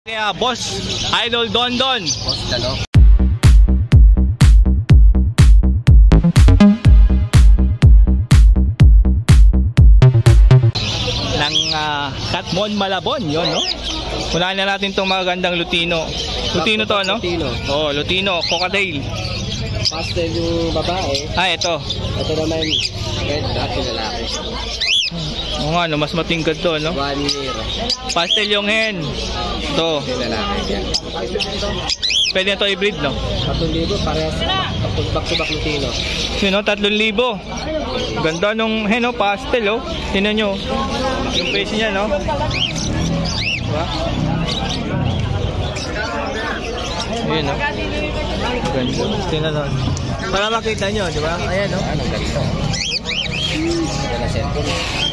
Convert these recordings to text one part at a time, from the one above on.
Kaya Boss Idol Dondon. Boss Dalo. Ng Katmon Malabon, yun, no? Unahan na natin itong magandang Lutino. Lutino to, no? Lutino. Oh, Lutino, Cockatail. Pastel yung babae. Ito. Ito naman, red at yung lalaki. Oo nga, no? Mas matingkad to, no? 1 year. Pastel yung hen. Ito. Yung lalaki. Yan. Pwede na to i-breed, no? 3,000 parehas. Back-to-back Lutino. Yun, no? 3,000. Ganda nung hen, no? Pastel, oh. Tingnan nyo. Yung face niya, no? Diba? Ayan, no? Ganda. Tingnan nyo. Para makita nyo, diba? Ayan, no? Ano, ganito. Yan na cellphone.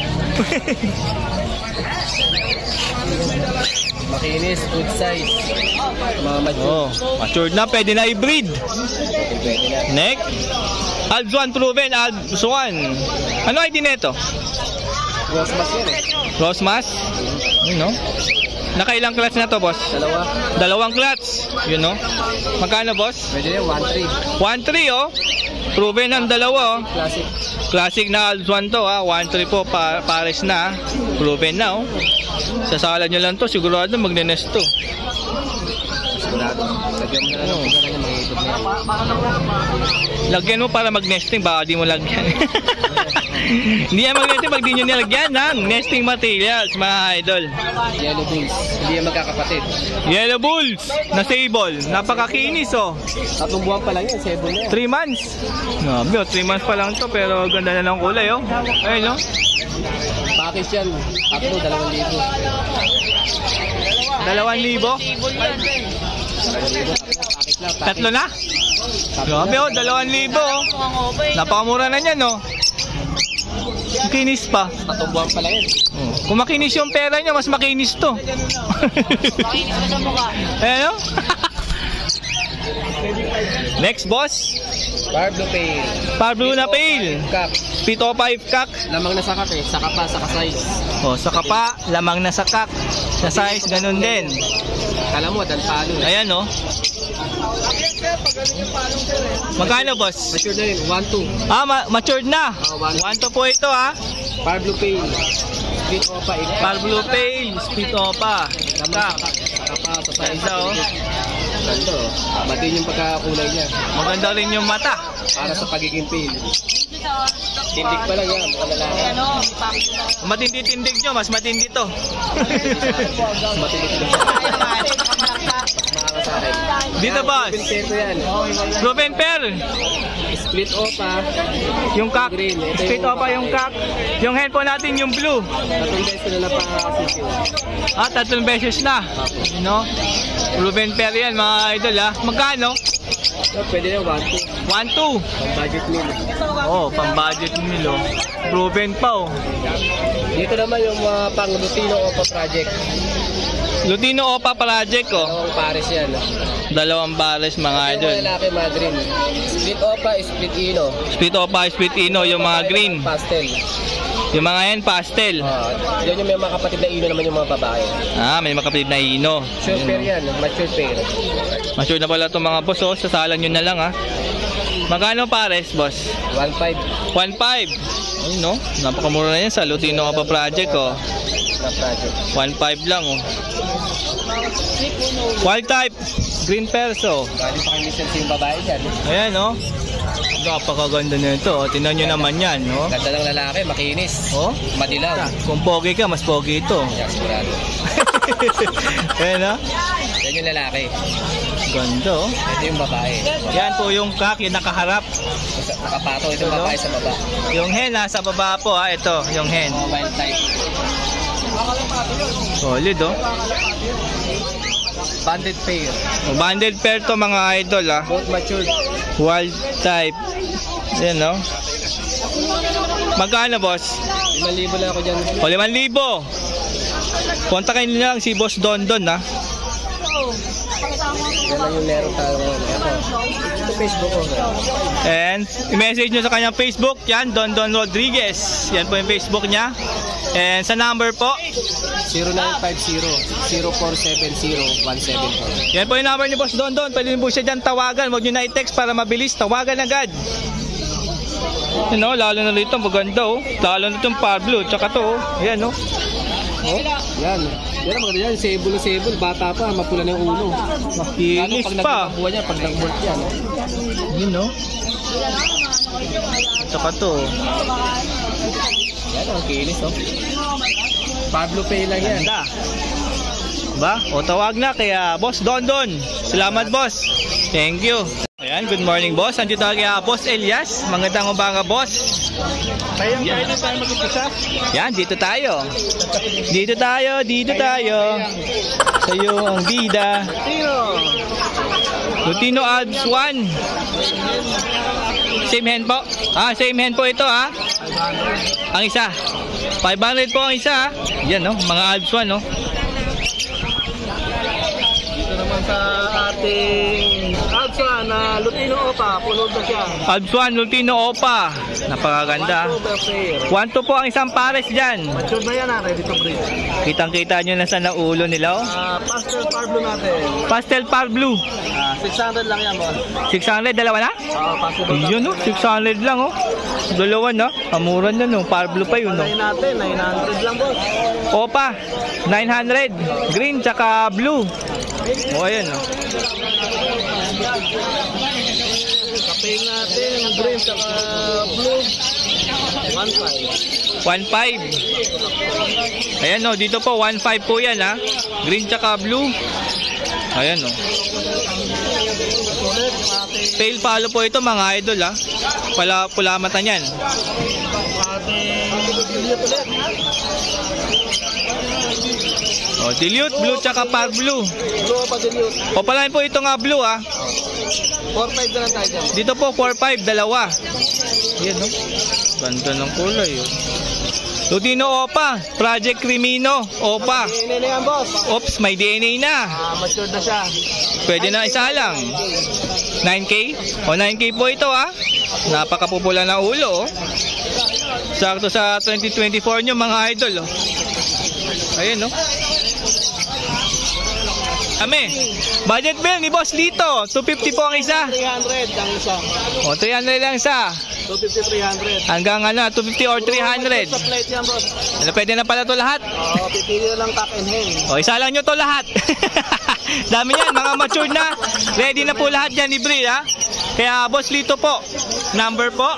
Makinis, good size. Mga mature. Oh, matured na. Pwede na i-breed. Pwede na. Next. Alps 1 proven. Alps 1. Ano ID nito? Rose mask yan eh. Rose mask? Yun, no? Nakailang clutch na to, boss? Dalawa. 2 clutch. Yun, no? Magkano, boss? Pwede na 1,300. 1.3, oh. Proven ang dalawa, oh. Classic. Classic na Alps 1 to, ha. 1.3 po. Pares na. Proven na, oh. Sasalan nyo lang to. Sigurado magne-nest to. Sigurado. Lagyan mo na lang ng pigara niya, mga itog na yan. Lagyan mo para mag-nesting. Baka di mo lagyan. Hindi yan mag-nesting pag di nyo nilagyan, ha. Nesting materials, mga idol. Yellow bulls. Hindi yan magkakapatid. Yellow Bulls na sable. Napakakinis, oh. 3 buwan pa lang yan. 7 na yan. 3 months. Grabe, oh. 3 months pa lang to. Pero ganda na ng kulay, oh. Ayun, no? Package yan. 2,000. 2,000? Tatlo na? Grabe, oh. 2,000, oh. Napakamura na yan, oh. Kinis pa. 3 buwan pa lang yan. Kung makinis yung pera nyo, mas makinis to. Makinis ka sa mukha. Ayan, oh. Next, boss. Parblo Pale. Parblo na Pale. Kak. Pito 5 kak. Lamang na sakak eh. Saka pa, saka size. Oh, sa kapa, lamang na sa kak. Sa size, ganun din. Kala mo, dan palo. Ayan, oh. Magkano, boss? Mature na yun. 1,200. Matured na. Oh, 1,200. 1 po ito, ha. Parblo Pale. Split opa. Parblo Pale, Split Opa. Lamang Kak. saka pa, sa size. Ganda, oh. Ganda, oh. Matin yung pagkakulay niya. Maganda rin yung mata. Para sa pagiging pale. Tindig pa lang yan. Mga lalaki. Matindi-tindig nyo, mas matindi to. Matinig na siya. Makaka sa akin. Dito, boss. Pinteto yan. Proven pair. Split opa. Yung kak. Green. Ito Split yung Opa yung kak. Yung hen po natin, yung blue. 3 beses ko na napakasisiw. 3 beses na. No? Proven pair yan, mga idol, ha. Magkano? So, pwede na 1,200. 1-2. Pang budget meal. Oh, pang budget nilo. Proven pa, oh. Dito naman yung mga pang Lutino Opa project. Lutino Opa project, oh. Dalawang pares yan. 2 bares, mga Yung idol. mga lalaki, mga green. Split Opa, split Ino. Split Opa, Split Ino, yung mga green. Pastel. Yung mga yan, pastel. Yun yung may mga kapatid na Ino naman yung mga babae. May makapilid na Ino. Sure pair yan. Mature pair. Mature na pala itong mga boss, oh. Sasalan nyo na lang, ha. Magkano pares, boss? 1,500 1.5. Ayun, no? Napakamura na yan sa Lutino Opa project, oh. na project. 1.5 lang, oh. Wild type. Green perso. Bali pa kayo minsan yung babae dyan. Ayan, no? Napakaganda na ito, oh. Tingnan nyo naman yan, no? Ganda ng lalaki, makinis. Oh? Madilaw. Kung pogi ka, mas pogi ito. Yan, sigurado. Ayan, no? Yan yung lalaki. Ganda, oh. Ito yung babae. Yan po yung kak, yung nakaharap. Nakapato ito yung babae sa baba. Yung hen, nasa baba po, ha. Ito, yung hen. Wild type. Solid, oh. Banded pair. Banded pair to, mga idol, ha. Both matured. Wild type. Yan, no? Magkano, boss? 5,000 lang ako dyan. O, 5,000. Kontakin nyo lang si Boss Dondon, ha. Yan lang yung meron tayo ngayon. Ito Facebook ko. And i-message nyo sa kanyang Facebook, yan, Dondon Rodriguez. Yan po yung Facebook niya. And sa number po, 0950-0470-174. yan po yung number ni Boss Don Don. Pwede din po siya dyan tawagan. Huwag nyo na i-text para mabilis. Tawagan agad. You know, lalo na rito, maganda oh. Lalo na itong Pablo, tsaka to oh. Ayan oh. Oh. Yan. Yan maganda yan. Sable na sable. Bata pa. Mapula na yung ulo. Kinis pa. Pag niya, pag nag-work yan. Yun no. Tsaka to oh. Yan ang kinis oh. Pablo Pay lang yan. Ganda. Ba? O tawag na kaya Boss Don Don. Salamat boss. Thank you. Ayan, good morning boss. Andito tayo kay Boss Elias. Magandang umaga boss. Tayo na tayo mag-upisa. Yan, dito tayo. Dito tayo, dito tayo. Sa'yo ang bida. Lutino Alps 1. Same hand po. Same hand po ito ha. Ang isa. 500 po ang isa ha. Yan no, mga Alps 1 no. Naman sa ating Alpsa na Lutino Opa, punod na siya. Alps 1, Lutino Opa. Napakaganda. 1-2 po ang isang pares dyan. Mature na yan ready to breed. Kitang-kita nyo na sa naulo nila. Oh. Pastel Parblo natin. Pastel Par Blue. 600 lang yan, boss. 600, dalawa na? Possible. Yun oh, 600 lang oh. Dalawa na. Amuran na no. Par Blue pa yun oh. Natin, 900 lang, boss. Opa, 900. Green tsaka blue. O ayan oh. Kapay natin, green saka blue. 1.5. 1.5. Ayan oh, dito po 1.5 po yan ha. Green tsaka blue. Ayan oh. Pale follow po ito mga idol ha. Pula mata niyan. Oh, dilute blue tsaka par blue. Blue pa dilute. O palain po ito nga blue ha. 4.5 na lang tayo dyan. Dito po 4.5, dalawa. Ayan no. Ganda ng kulay oh. Lutino Opa, Project Crimino Opa. DNA na yan, boss. Oops, may DNA na. Mature na siya. Pwede na isa lang. 9K? O 9K po ito ha. Napakapupula na ulo oh. Sakto sa 2024 nyo mga idol oh. Ayan oh. Ame, budget bill ni Boss Lito. 250 po ang isa. 300 ang isa. O 300 lang isa. 250, 300. Hanggang 250 or 300. Sa plate yan, boss. Ano, pwede na pala to lahat? Oo, pipili na lang top and hen. O isa lang nyo to lahat. Dami yan, mga matured na. Ready na po lahat yan, libre ha. Kaya Boss Lito po, number po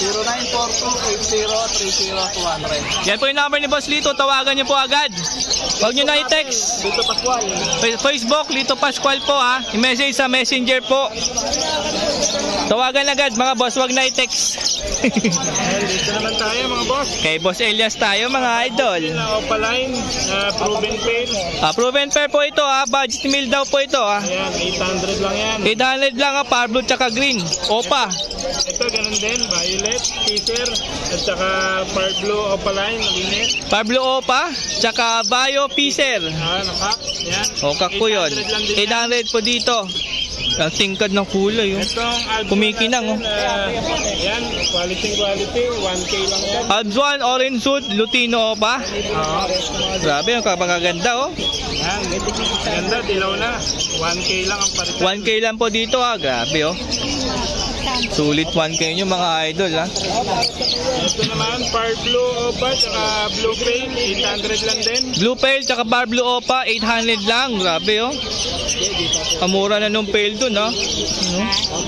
0942-80-30-200. yan po yung number ni Boss Lito. Tawagan nyo po agad. Huwag nyo na i-text. Dito Pascual. Facebook, Lito Pascual po ha. I-message sa messenger po. Tawagan agad mga boss. Huwag na i-text. Dito naman tayo mga boss. Kay Boss Elias tayo mga idol. Opaline, proven pail. Proven pair po ito ha. Budget meal daw po ito ha. Ayan, 800 lang yan. 800 lang ha. Par blue tsaka green. Opa. Ito ganun din, violet, teaser, at saka par blue opaline, malinis. Par blue opa. Tsaka bio piser. Nakak, yan. Okak po yun. 800 po dito. Ang tingkad ng kulay oh. Itong album Kumikinang oh. yan, quality, 1K lang yan. Albs 1, orange suit, Lutino opa. Grabe, ang kapagaganda oh. Yan, ganda, dilaw na. 1K lang ang paritan. 1K lang po dito ha. Grabe oh. Sulit 1K nyo mga idol ha. Ito naman, par blue opa, tsaka blue pail, 800 lang din. Blue pail tsaka bar blue opa, 800 lang. Grabe oh. Kamura na nung pail dun ha. Ano?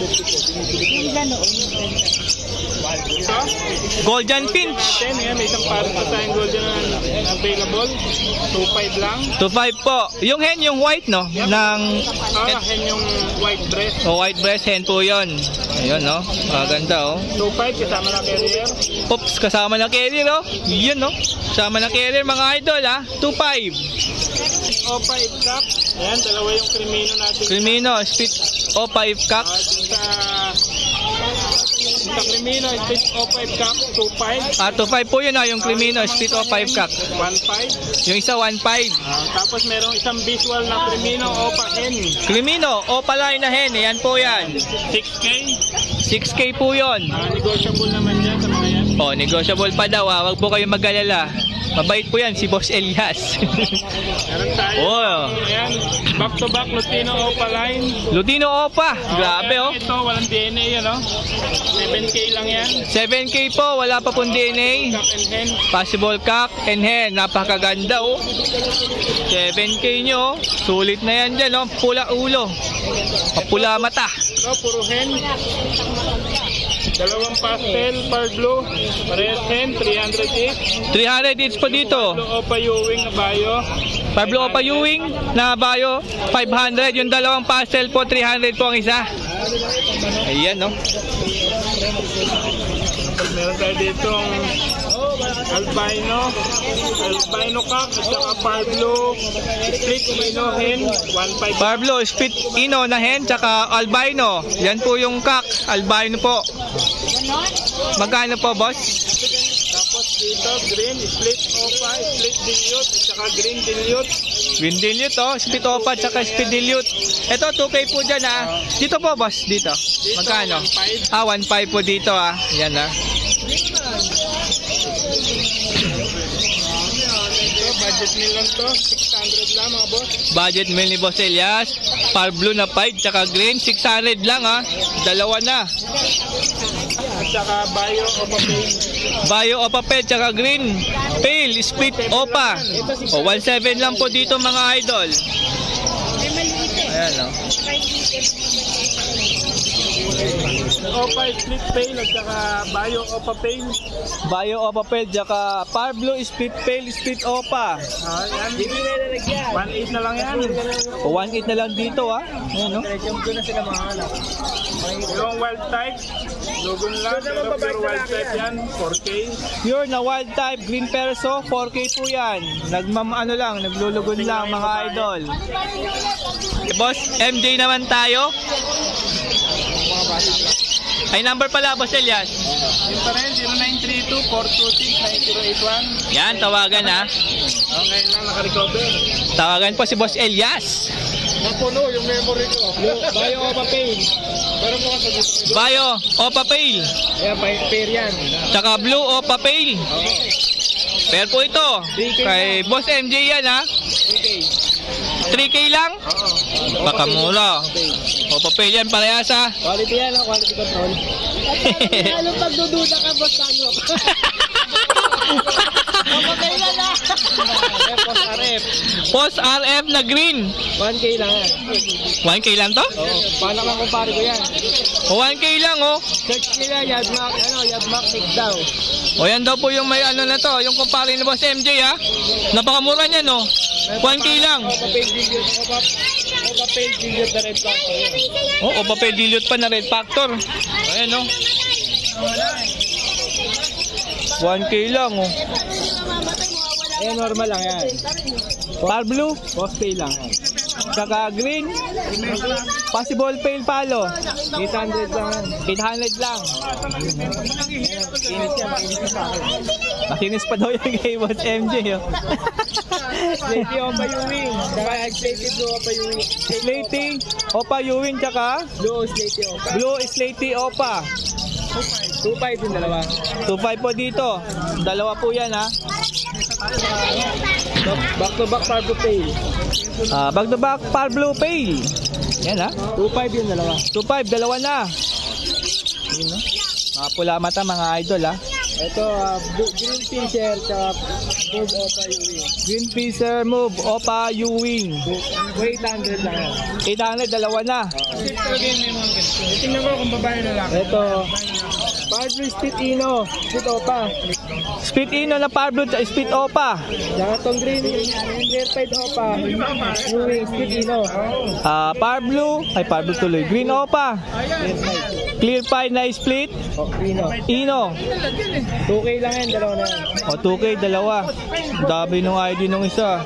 Ito, Golden Finch. yan, may isang pares na tayong golden na available. 2.5 lang. 2.5 po. Yung hen, yung white no? Ng Hen yung white breast. white breast hen po yun. Ayun no. Maganda oh. 2.5 kasama na carrier. Oops, kasama na carrier oh. Yun no. Kasama na carrier mga idol ha. 2.5. Opa, cup. Ayan, dalawa yung Crimino natin. Crimino, split opa if cup. Sa Crimino, split opa, cup, 2.5. 2.5 po yun ha. Yung Crimino, split opa if cup. 1.5. Yung isa 1.5. Tapos merong isang visual na Crimino opa hen. Crimino, opa line na hen. Yan po yan. 6K. 6K po yun. Negotiable naman yan sa mga yan. Oh, negotiable pa daw ha. Wag po kayong mag-alala. Mabait po yan, si Boss Elias. Meron tayo. Oh. Ayan, back to back Lutino Opaline. Lutino Opa, grabe oh. Ito, walang DNA yan, 7K lang yan. 7K po, wala pa pong DNA. Cock and hen. Possible cock and hen, napakaganda oh. 7K nyo, sulit na yan dyan oh. Pula ulo, pula mata. Ito, puro hen. Dalawang pastel, par blue. Parehas hen, 300 each. 300 each po dito. Pablo Opa Ewing na bayo. Pablo Opa Ewing na bayo, 500. Yung dalawang pastel po, 300 po ang isa. Ayan no. Meron tayo dito albino cock at saka Pablo split ino hen, 1.5. Pablo split ino na hen, tsaka albino. Yan po yung cock, albino po. Magkano po boss? Tapos dito green split opa, split dilute at saka green dilute. Green dilute oh, split opa tsaka split dilute. Ito 2K po dyan ah. Dito po boss, dito. Magkano? 1.5. 1.5 po dito ah. Yan ah. Budget meal lang to, 600 lang mga boss. Budget meal ni Boss Elias. Parblu na 5 tsaka green, 600 lang ah. Dalawa na. At saka bio opa pale. Bio opa pale tsaka green. Pale, split opa. O 1.7 lang po dito mga idol. Ayan oh. Opa split pale at saka bio opa pale. Bio opa pale tsaka Parblu split pale, split opa. Yan. 1.8 na lang yan. O 1.8 na lang dito ah. Ayan no. Yung wild type, lugon lang, pero pure wild type yan, 4K. Pure na wild type, green perso, 4K po yan. Naglulugon lang mga idol. Boss, MJ naman tayo. Ay number pala, Boss Elias. Yung pa rin, 0932-426-9081. Yan, tawagan ha. Okay lang, naka-recover. Tawagan po si Boss Elias. Napuno yung memory ko. Bio opa pale. Pero mo kasi dito. Bio opa pale. Ayan, pair yan. Tsaka blue opa pale. Pair po ito. Kay Boss MJ yan ha. 3K lang? Oo. Baka mura. Opa pale yan, parehas ha. Quality yan, quality control. Lalo pagdududa ka, boss, ano? Mapagkailan na. Post RF. Post RF na green. 1K lang yan. 1K lang to? Oo. Paano kang kumpare ko yan? O 1K lang oh. Search nila, Yadmac Mix daw. O yan daw po yung may ano na to, yung kumpare ni Boss MJ ha. Napakamura niya no. 1K lang. Opa-pale dilute na red factor. Oh, opa-pale dilute pa na red factor. Ayan no. 1K lang oh. Ayan, normal lang yan. Parblu, Post-pay lang. saka green. Possible pale palo. 800 lang. 800 lang. Kinis yan, makinis na sa akin. Makinis pa daw yung kay Boss MJ oh. Slaty Opa Ewing. Saka Slaty Blue Opa Ewing. Slaty, Opa Ewing, tsaka Blue Slaty Opa. Blue Slaty Opa. 2.5 yung dalawa. 2.5 po dito. Dalawa po yan ha. Back to back Parblu Pale. Back to back Parblu Pale. Yan ha. 2.5 yung dalawa. 2.5, dalawa na. Yun no. Mga pula mata mga idol ha. Ito, Green Fisher sa Move Opa Ewing. Green Fisher Move Opa Ewing. 800 lang yan. 800, dalawa na. Tingnan ko kung babae na lang. Ito, Parblu Split Ino. Split Opa. Split Ino na Parblu at Split Opa. Saka itong Green Clear-Pied Opa. Ewing Split Ino. Parblu tuloy. Green Opa. Clear pie na split. Ino. 2K lang yan, dalawa na yan. O 2K, dalawa. Dami nung ID nung isa.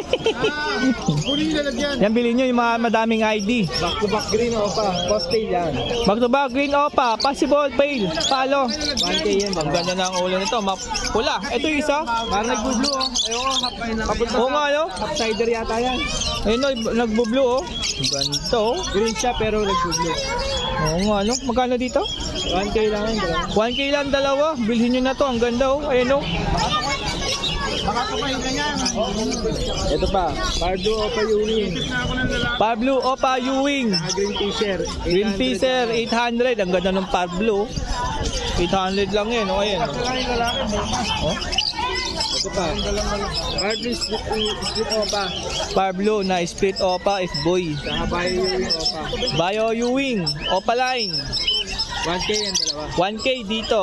Yan bilhin nyo yung mga madaming ID. Back to back Green Opa. Post-pay yan. Back to back Green Opa. Possible pale. Palo. 1K yan. Ang ganda ng ulo nito. Pula. Ito yung isa. Parang nag-blue oh. Ayoko, Oo nga no. Upsider yata yan. Ayun no, nagbo-blue oh. Ganito oh. Green siya pero nag-blue. Oo nga no. Magkano dito? 1K lang yan. 1K lang dalawa. Bilhin nyo na to. Ang ganda oh. Ayun oh. Baka kumain ka yan. Ito pa, Pablo Opa Ewing. Pablo Opa Ewing. Green Fisher. Green Fisher 800. Ang ganda ng Pablo. 800 lang yan. O ayan. Oh. Ito pa, Pablo Split Opa. Pablo na split Opa is boy. Saka Bayo Ewing Opa. Bayo Ewing. Opa line. 1K yan dalawa. 1K dito.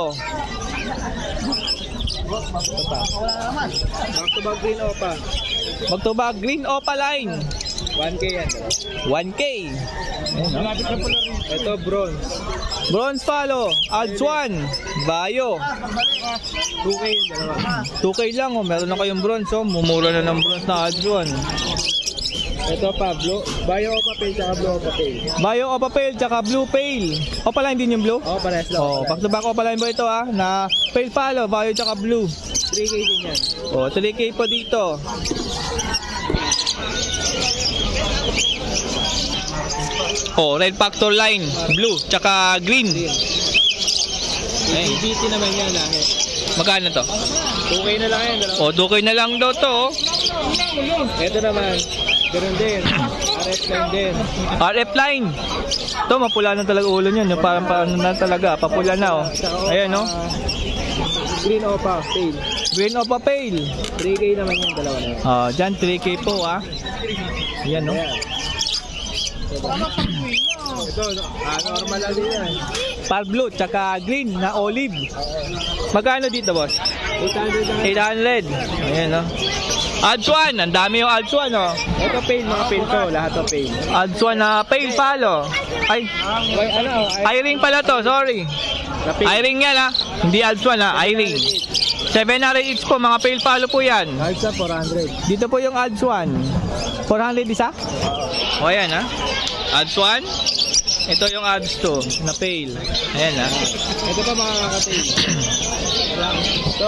Ito pa. Back to back Green Opa. Magtubag Green Opa line. 1K yan dalawa. 1K. Ayan, no? Ito Bronze. Bronze follow. Odds 1. Bayo. 2K yan dalawa. 2K lang. Oh. Meron na kayong bronze. Oh. Mumura na ng bronze na odds 1. Ito pa, Bayo Opa Pale tsaka Blue Opa Pale. Bayo Opa Pale tsaka Blue Pale. Opa line din yung blue? Oo, parehas lang. Oh, back to back Opa line po ito ha. Na Pale follow. Bayo tsaka blue. 3K din yan. Oh, 3K po dito. Oh, red factor line. Blue tsaka green. BBT naman yan lahi. Magkano to? 2K na lang yan dalawa. Oh, 2K na lang daw to. Oh. Ito naman, ganun din. RF line din. RF line. Ito, mapula na talaga ulo niyan. Parang na talaga. Papula na oh. Ayan oh. Green Opa Pale. Green Opa Pale. 3K naman yan dalawa na yan. Oh, dyan 3K po ah. Ayan oh. Ayan. Ito, normal lang din yan. Pablo tsaka green na olive. Magkano dito boss? 800 800. Ayan oh. Odds 1. Ang dami yung odds 1 oh. Ito Pale, mga Pale to. Lahat to Pale. Odds 1 na Pale palo. Ay, Wait, ano? I-ring pala to. Sorry. I-ring yan ah. Hindi odds 1 ah. I-ring. 700 each po. Mga Pale palo po yan. Odds 400. Dito po yung odds 1. 400 isa? O ayan ha. Odds 1. Ito yung odds 2 na Pale. Ayan ha. Ito pa mga kakatail. Ito.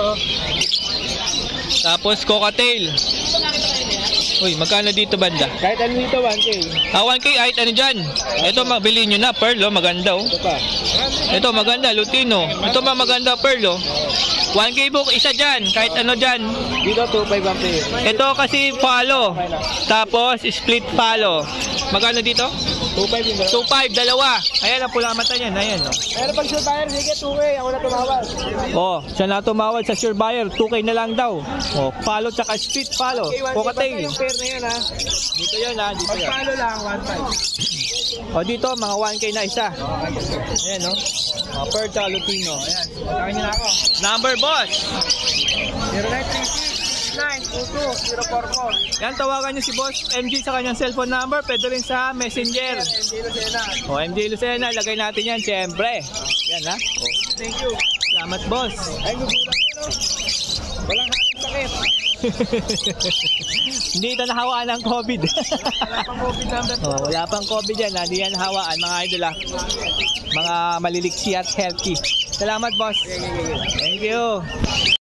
Tapos cocktail. Uy, magkano dito banda? Kahit ano dito, 1K. 1K kahit ano dyan. Ito mabili nyo na. Pearl oh. Maganda oh. Ito pa. Ito maganda. Lutino. Ito maganda pearl oh. 1K book isa dyan. Kahit ano dyan. Dito, 2.5 ang pay. Ito kasi follow. Tapos split follow. Magkano dito? 2.5 yung dalawa. 2.5, dalawa. Ayan ang pula mata niyan. Ayan oh. Pero pag sure buyer, sige, 2K. Ako na tumawag. Oh, siya na tumawad sa sure buyer. 2K na lang daw. Oh, follow tsaka split follow. Cocktail. Yung pair na yun, ha? Dito yun ha. Dito Pag yun. palo lang, 1.5. Oh, dito mga 1K na isa. Ayan oh. Oh, Pearl tsaka Lutino. Ayan. Pagkakin nyo na ako. Number boss. 0936-922-044. Yan, tawagan nyo si Boss MG sa kanyang cellphone number. Pwede rin sa Messenger. MJ Lucena. O, MJ Lucena. Lagay natin yan, syempre. Yan, ha? O, Thank you. salamat, boss. Ay, gugulang yun, oh. Walang halong sakit. Hindi ito nahawaan ng COVID. Wala pang COVID number. O, wala pang COVID yan. Hindi yan nahawaan, mga idol, ha? Mga maliliksi at healthy. Salamat, boss. Thank you.